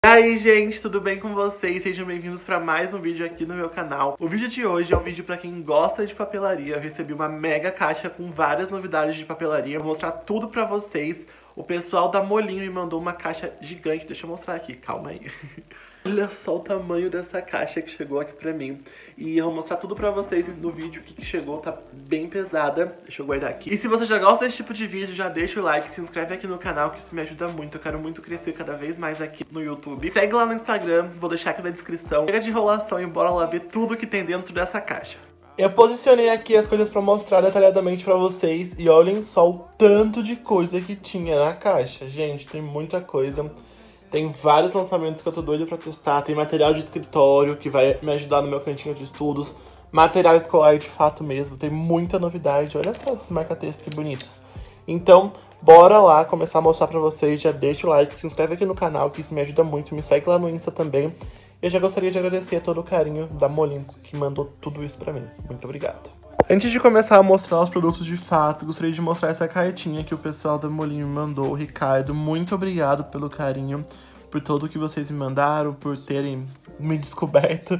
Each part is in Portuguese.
E aí, gente, tudo bem com vocês? Sejam bem-vindos para mais um vídeo aqui no meu canal. O vídeo de hoje é um vídeo para quem gosta de papelaria. Eu recebi uma mega caixa com várias novidades de papelaria. Vou mostrar tudo pra vocês. O pessoal da Molinho me mandou uma caixa gigante. Deixa eu mostrar aqui, calma aí. Olha só o tamanho dessa caixa que chegou aqui pra mim. E eu vou mostrar tudo pra vocês no vídeo. O que chegou, tá bem pesada. Deixa eu guardar aqui. E se você já gosta desse tipo de vídeo, já deixa o like, se inscreve aqui no canal, que isso me ajuda muito. Eu quero muito crescer cada vez mais aqui no YouTube. Segue lá no Instagram, vou deixar aqui na descrição. Chega de enrolação e bora lá ver tudo que tem dentro dessa caixa. Eu posicionei aqui as coisas pra mostrar detalhadamente pra vocês. E olhem só o tanto de coisa que tinha na caixa. Gente, tem muita coisa. Tem vários lançamentos que eu tô doido pra testar. Tem material de escritório que vai me ajudar no meu cantinho de estudos. Material escolar de fato mesmo. Tem muita novidade. Olha só esses marca-textos que bonitos. Então, bora lá começar a mostrar pra vocês. Já deixa o like, se inscreve aqui no canal, que isso me ajuda muito. Me segue lá no Insta também. Eu já gostaria de agradecer todo o carinho da Molinho, que mandou tudo isso pra mim. Muito obrigado. Antes de começar a mostrar os produtos de fato, gostaria de mostrar essa cartinha que o pessoal da Molinho me mandou. Ricardo, muito obrigado pelo carinho, por tudo que vocês me mandaram, por terem me descoberto.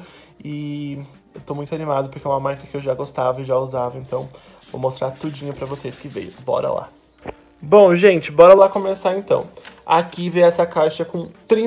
E eu tô muito animado porque é uma marca que eu já gostava e já usava, então vou mostrar tudinho pra vocês que veio. Bora lá! Bom, gente, bora lá começar então. Aqui veio essa caixa com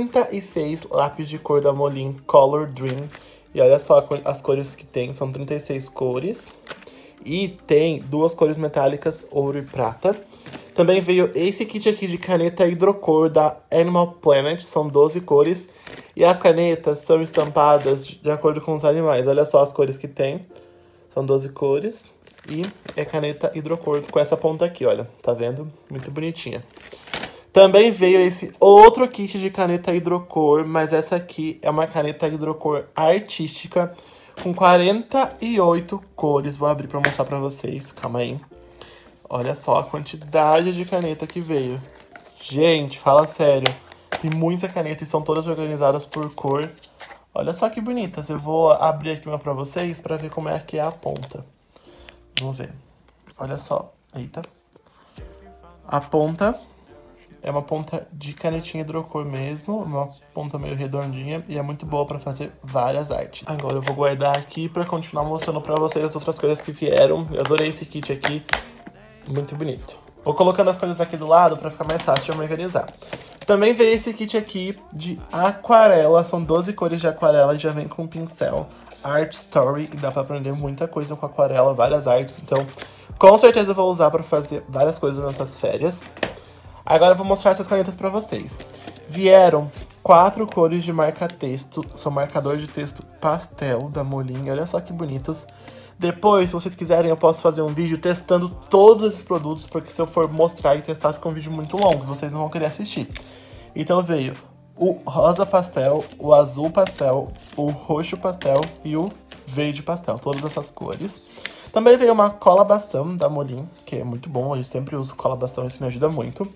36 lápis de cor da Molinho Color Dream. E olha só as cores que tem, são 36 cores. E tem duas cores metálicas, ouro e prata. Também veio esse kit aqui de caneta hidrocor da Animal Planet, são 12 cores. E as canetas são estampadas de acordo com os animais. Olha só as cores que tem, são 12 cores. E é caneta hidrocor com essa ponta aqui, olha, tá vendo? Muito bonitinha. Também veio esse outro kit de caneta hidrocor, mas essa aqui é uma caneta hidrocor artística com 48 cores. Vou abrir pra mostrar pra vocês, calma aí. Olha só a quantidade de caneta que veio. Gente, fala sério, tem muita caneta e são todas organizadas por cor. Olha só que bonitas. Eu vou abrir aqui uma pra vocês pra ver como é que é a ponta. Vamos ver. Olha só. Eita. A ponta é uma ponta de canetinha hidrocor mesmo. Uma ponta meio redondinha. E é muito boa pra fazer várias artes. Agora eu vou guardar aqui pra continuar mostrando pra vocês as outras coisas que vieram. Eu adorei esse kit aqui. Muito bonito. Vou colocando as coisas aqui do lado pra ficar mais fácil de eu me organizar. Também veio esse kit aqui de aquarela. São 12 cores de aquarela e já vem com pincel. Art Story, e dá pra aprender muita coisa com aquarela, várias artes, então com certeza eu vou usar pra fazer várias coisas nessas férias. Agora eu vou mostrar essas canetas pra vocês. Vieram 4 cores de marca-texto, são marcador de texto pastel da Molinho, olha só que bonitos. Depois, se vocês quiserem, eu posso fazer um vídeo testando todos esses produtos, porque se eu for mostrar e testar, fica um vídeo muito longo, vocês não vão querer assistir. Então veio o rosa pastel, o azul pastel, o roxo pastel e o verde pastel, todas essas cores. Também veio uma cola bastão da Molinho, que é muito bom, eu sempre uso cola bastão, isso me ajuda muito.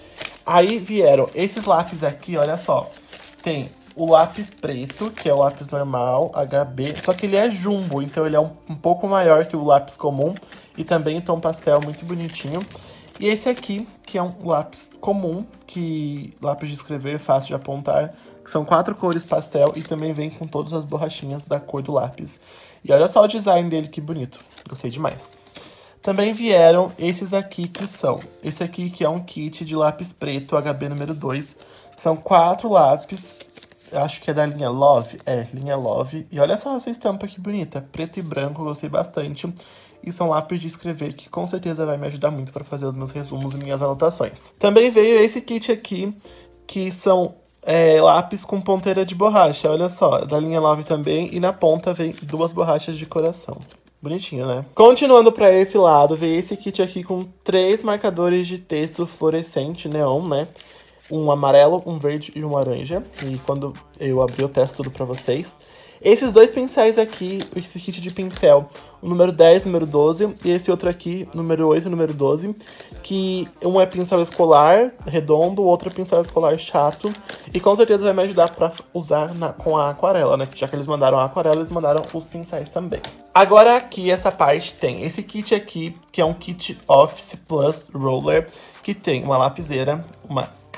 Aí vieram esses lápis aqui, olha só, tem o lápis preto, que é o lápis normal, HB, só que ele é jumbo, então ele é um pouco maior que o lápis comum, e também tom pastel muito bonitinho. E esse aqui, que é um lápis comum, lápis de escrever, fácil de apontar, que são 4 cores pastel e também vem com todas as borrachinhas da cor do lápis. E olha só o design dele, que bonito. Gostei demais. Também vieram esses aqui que são, esse aqui que é um kit de lápis preto, HB número 2. São 4 lápis, acho que é da linha Love, linha Love. E olha só essa estampa que bonita, preto e branco, gostei bastante. E são lápis de escrever que com certeza vai me ajudar muito para fazer os meus resumos e minhas anotações. Também veio esse kit aqui, que são lápis com ponteira de borracha, olha só, da linha Love também. E na ponta vem 2 borrachas de coração. Bonitinho, né? Continuando para esse lado, veio esse kit aqui com 3 marcadores de texto fluorescente neon, né? Um amarelo, um verde e um laranja. E quando eu abrir eu testo tudo para vocês. Esses 2 pincéis aqui, esse kit de pincel, o número 10 e o número 12, e esse outro aqui, número 8 e o número 12, que um é pincel escolar redondo, o outro é pincel escolar chato, e com certeza vai me ajudar pra usar com a aquarela, né? Já que eles mandaram a aquarela, eles mandaram os pincéis também. Agora aqui, essa parte tem esse kit aqui, que é um kit Office Plus Roller, que tem uma lapiseira, uma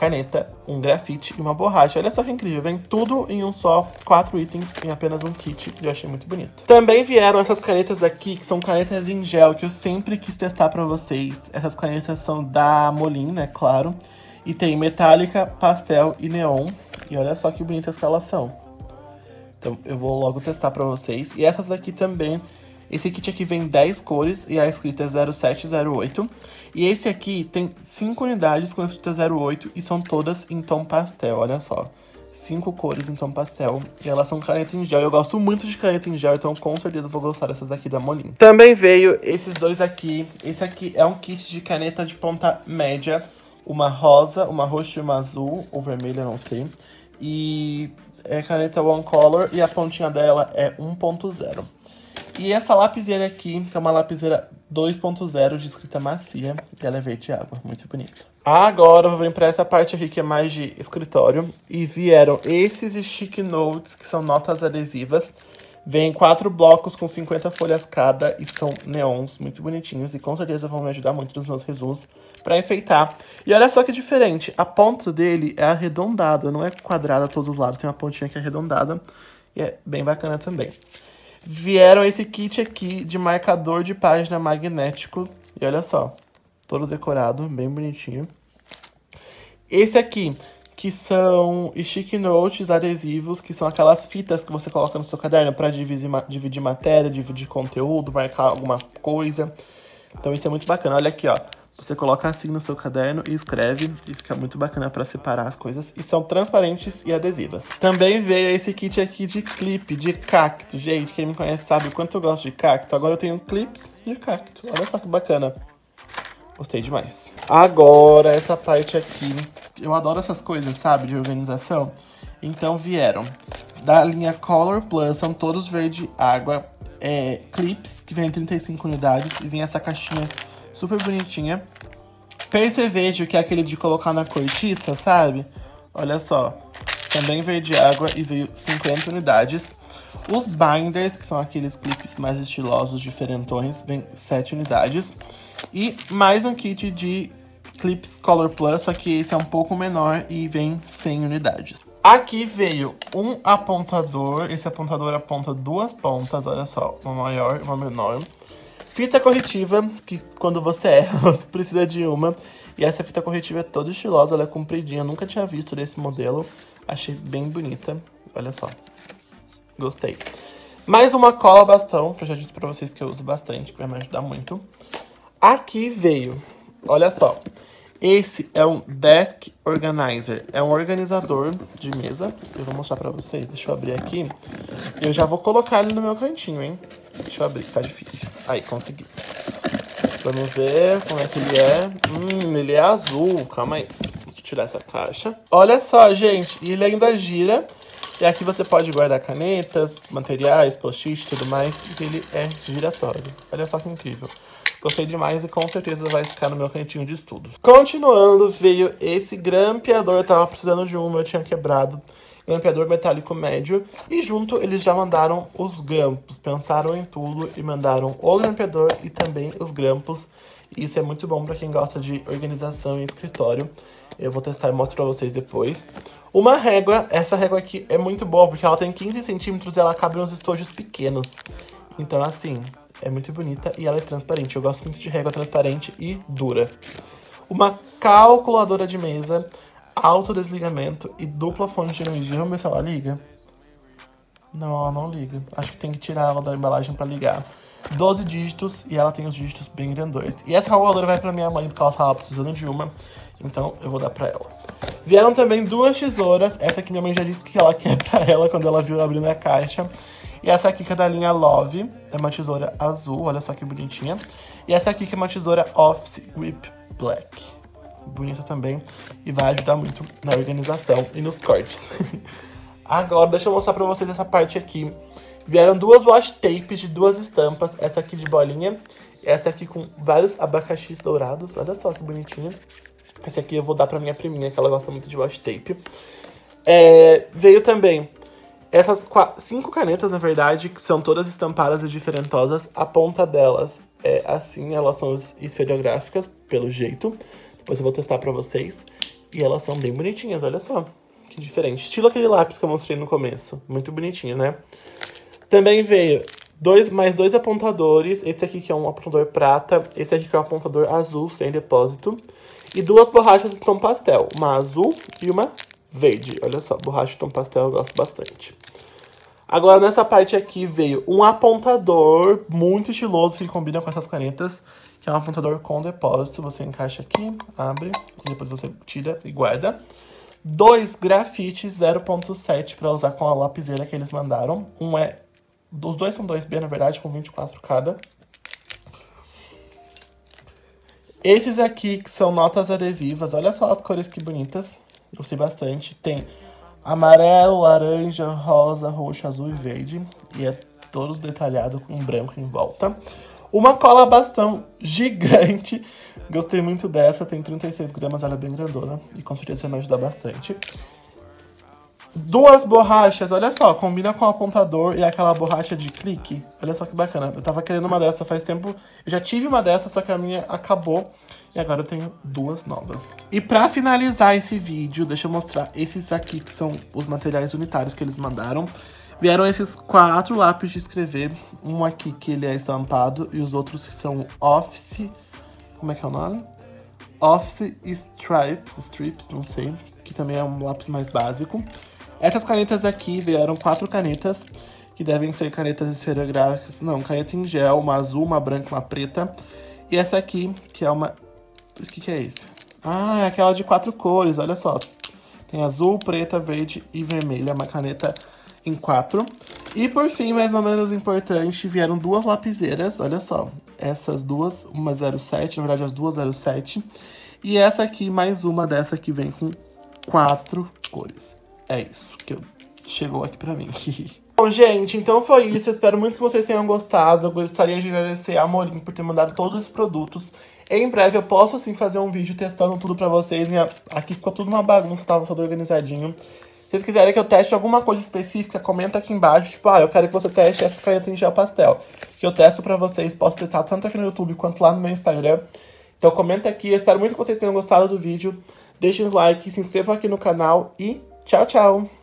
caneta, um grafite e uma borracha. Olha só que incrível, vem tudo em um só, 4 itens em apenas um kit, e eu achei muito bonito. Também vieram essas canetas aqui, que são canetas em gel, que eu sempre quis testar pra vocês. Essas canetas são da Molin, né, claro. E tem metálica, pastel e neon. E olha só que bonita a escalação. Então eu vou logo testar pra vocês. E essas daqui também. Esse kit aqui vem 10 cores e a escrita é 0708. E esse aqui tem 5 unidades com a escrita 08 e são todas em tom pastel, olha só. 5 cores em tom pastel e elas são caneta em gel. Eu gosto muito de caneta em gel, então com certeza vou gostar dessas daqui da Molin. Também veio esses dois aqui. Esse aqui é um kit de caneta de ponta média. Uma rosa, uma roxa e uma azul, ou vermelha, não sei. E é caneta One Color e a pontinha dela é 1.0. E essa lapiseira aqui, que é uma lapiseira 2.0 de escrita macia, e ela é verde água, muito bonita. Agora eu vou vir pra essa parte aqui que é mais de escritório, e vieram esses stick notes, que são notas adesivas. Vem 4 blocos com 50 folhas cada, e são neons muito bonitinhos, e com certeza vão me ajudar muito nos meus resumos pra enfeitar. E olha só que diferente, a ponta dele é arredondada, não é quadrada a todos os lados, tem uma pontinha que é arredondada, e é bem bacana também. Vieram esse kit aqui de marcador de página magnético. E olha só, todo decorado, bem bonitinho. Esse aqui, que são stick notes adesivos, que são aquelas fitas que você coloca no seu caderno para dividir matéria, dividir conteúdo, marcar alguma coisa. Então isso é muito bacana. Olha aqui, ó. Você coloca assim no seu caderno e escreve, e fica muito bacana pra separar as coisas. E são transparentes e adesivas. Também veio esse kit aqui de clipe, de cacto. Gente, quem me conhece sabe o quanto eu gosto de cacto. Agora eu tenho clips de cacto. Olha só que bacana. Gostei demais. Agora, essa parte aqui. Eu adoro essas coisas, sabe, de organização. Então vieram da linha Color Plus, são todos verde água. Clips, que vem em 35 unidades. E vem essa caixinha super bonitinha. Percevejo, que é aquele de colocar na cortiça, sabe? Olha só. Também veio de água e veio 50 unidades. Os binders, que são aqueles clipes mais estilosos, diferentões, vem 7 unidades. E mais um kit de clips Color Plus, só que esse é um pouco menor e vem 100 unidades. Aqui veio um apontador. Esse apontador aponta 2 pontas, olha só. Uma maior e uma menor. Fita corretiva, que quando você erra, você precisa de uma. E essa fita corretiva é toda estilosa, ela é compridinha. Eu nunca tinha visto desse modelo. Achei bem bonita. Olha só. Gostei. Mais uma cola bastão, que eu já disse pra vocês que eu uso bastante, que vai me ajudar muito. Aqui veio, olha só. Esse é um Desk Organizer. É um organizador de mesa. Eu vou mostrar pra vocês. Deixa eu abrir aqui. Eu já vou colocar ele no meu cantinho, hein? Deixa eu abrir, que tá difícil. Aí, consegui. Vamos ver como é que ele é. Ele é azul. Calma aí. Deixa eu tirar essa caixa. Olha só, gente. E ele ainda gira. E aqui você pode guardar canetas, materiais, post-it e tudo mais. E ele é giratório. Olha só que incrível. Gostei demais e com certeza vai ficar no meu cantinho de estudos. Continuando, veio esse grampeador. Eu tava precisando de um, eu tinha quebrado. Grampeador metálico médio. E junto eles já mandaram os grampos. Pensaram em tudo e mandaram o grampeador e também os grampos. E isso é muito bom pra quem gosta de organização em escritório. Eu vou testar e mostro pra vocês depois. Uma régua. Essa régua aqui é muito boa porque ela tem 15 centímetros e ela cabe nos estojos pequenos. Então assim, é muito bonita e ela é transparente. Eu gosto muito de régua transparente e dura. Uma calculadora de mesa, autodesligamento e dupla fonte de energia. Vamos ver se ela liga. Não, ela não liga. Acho que tem que tirar ela da embalagem pra ligar. 12 dígitos e ela tem os dígitos bem grandões. E essa calculadora vai pra minha mãe porque ela tava precisando de uma. Então eu vou dar pra ela. Vieram também 2 tesouras. Essa aqui minha mãe já disse que ela quer pra ela quando ela viu abrindo a caixa. E essa aqui que é da linha Love, é uma tesoura azul, olha só que bonitinha. E essa aqui que é uma tesoura Office Grip Black. Bonita também e vai ajudar muito na organização e nos cortes. Agora deixa eu mostrar pra vocês essa parte aqui. Vieram 2 washi tapes de 2 estampas, essa aqui de bolinha, essa aqui com vários abacaxis dourados, olha só que bonitinha. Esse aqui eu vou dar pra minha priminha, que ela gosta muito de washi tape. Veio também essas 5 canetas, na verdade, que são todas estampadas e diferentosas. A ponta delas é assim, elas são esferográficas, pelo jeito. Depois eu vou testar pra vocês. E elas são bem bonitinhas, olha só. Que diferente. Estilo aquele lápis que eu mostrei no começo. Muito bonitinho, né? Também veio mais dois apontadores. Esse aqui que é um apontador prata. Esse aqui que é um apontador azul, sem depósito. E duas borrachas de tom pastel. Uma azul e uma verde. Olha só, borracha de tom pastel eu gosto bastante. Agora, nessa parte aqui veio um apontador muito estiloso que combina com essas canetas. Que é um apontador com depósito. Você encaixa aqui, abre, depois você tira e guarda. Dois grafites 0.7 para usar com a lapiseira que eles mandaram. Os dois são 2B, na verdade, com 24 cada. Esses aqui que são notas adesivas. Olha só as cores que bonitas. Gostei bastante. Tem amarelo, laranja, rosa, roxo, azul e verde. E é todo detalhado com branco em volta. Uma cola bastão gigante. Gostei muito dessa, tem 36 gramas, ela é bem grandona. E com certeza vai me ajudar bastante. Duas borrachas, olha só, combina com o apontador e aquela borracha de clique. Olha só que bacana, eu tava querendo uma dessa faz tempo. Eu já tive uma dessa, só que a minha acabou. E agora eu tenho duas novas. E pra finalizar esse vídeo, deixa eu mostrar esses aqui que são os materiais unitários que eles mandaram. Vieram esses 4 lápis de escrever. Um aqui que ele é estampado e os outros que são Office... Como é que é o nome? Office Strips, não sei. Que também é um lápis mais básico. Essas canetas aqui vieram 4 canetas. Que devem ser canetas esferográficas. Não, caneta em gel, uma azul, uma branca, uma preta. E essa aqui, que é uma... O que é esse? Ah, é aquela de 4 cores, olha só. Tem azul, preta, verde e vermelha. Uma caneta em 4. E por fim, mais ou menos importante, vieram 2 lapiseiras, olha só. Essas duas, uma 07, na verdade as duas 07. E essa aqui, mais uma dessa que vem com 4 cores. É isso que chegou aqui pra mim. Bom, gente, então foi isso. Eu espero muito que vocês tenham gostado. Eu gostaria de agradecer a Amorim por ter mandado todos os produtos. Em breve eu posso, sim, fazer um vídeo testando tudo pra vocês. Aqui ficou tudo uma bagunça, tava tudo organizadinho. Se vocês quiserem que eu teste alguma coisa específica, comenta aqui embaixo. Tipo, eu quero que você teste essa caneta em gel pastel. Que eu testo pra vocês, posso testar tanto aqui no YouTube quanto lá no meu Instagram. Então comenta aqui, eu espero muito que vocês tenham gostado do vídeo. Deixem um like, se inscrevam aqui no canal e tchau, tchau!